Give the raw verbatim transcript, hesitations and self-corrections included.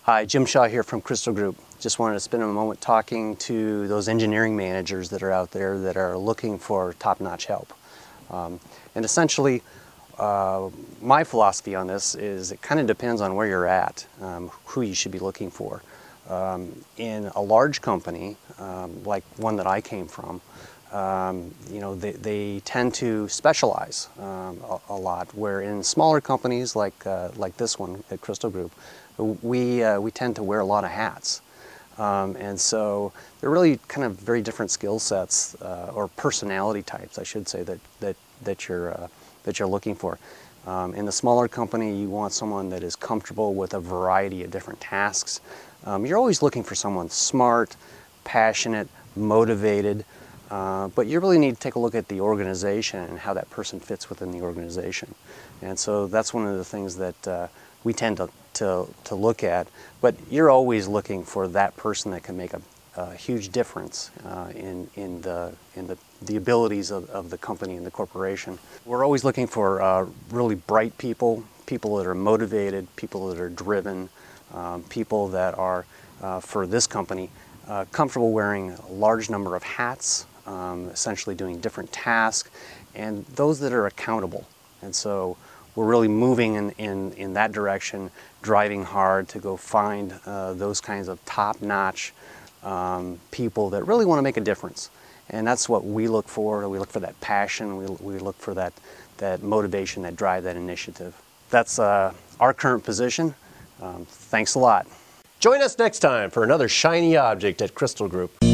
Hi, Jim Shaw here from Crystal Group. Just wanted to spend a moment talking to those engineering managers that are out there that are looking for top-notch help. Um, and essentially, uh, my philosophy on this is it kind of depends on where you're at, um, who you should be looking for. Um, in a large company, um, like one that I came from, um, you know, they, they tend to specialize um, a, a lot, where in smaller companies like, uh, like this one at Crystal Group, we, uh, we tend to wear a lot of hats. Um, and so they're really kind of very different skill sets uh, or personality types, I should say, that, that, that, you're, uh, that you're looking for. Um, in the smaller company, you want someone that is comfortable with a variety of different tasks. Um, you're always looking for someone smart, passionate, motivated, uh, but you really need to take a look at the organization and how that person fits within the organization. And so that's one of the things that uh, we tend to, to, to look at. But you're always looking for that person that can make a, a huge difference uh, in, in, the, in the, the abilities of, of the company and the corporation. We're always looking for uh, really bright people, people that are motivated, people that are driven, um, people that are, uh, for this company, uh, comfortable wearing a large number of hats, um, essentially doing different tasks, and those that are accountable. And so we're really moving in, in, in that direction, driving hard to go find uh, those kinds of top-notch um, people that really want to make a difference. And that's what we look for. We look for that passion, we, we look for that, that motivation, that drive, that initiative. That's uh, our current position. Um, thanks a lot. Join us next time for another shiny object at Crystal Group.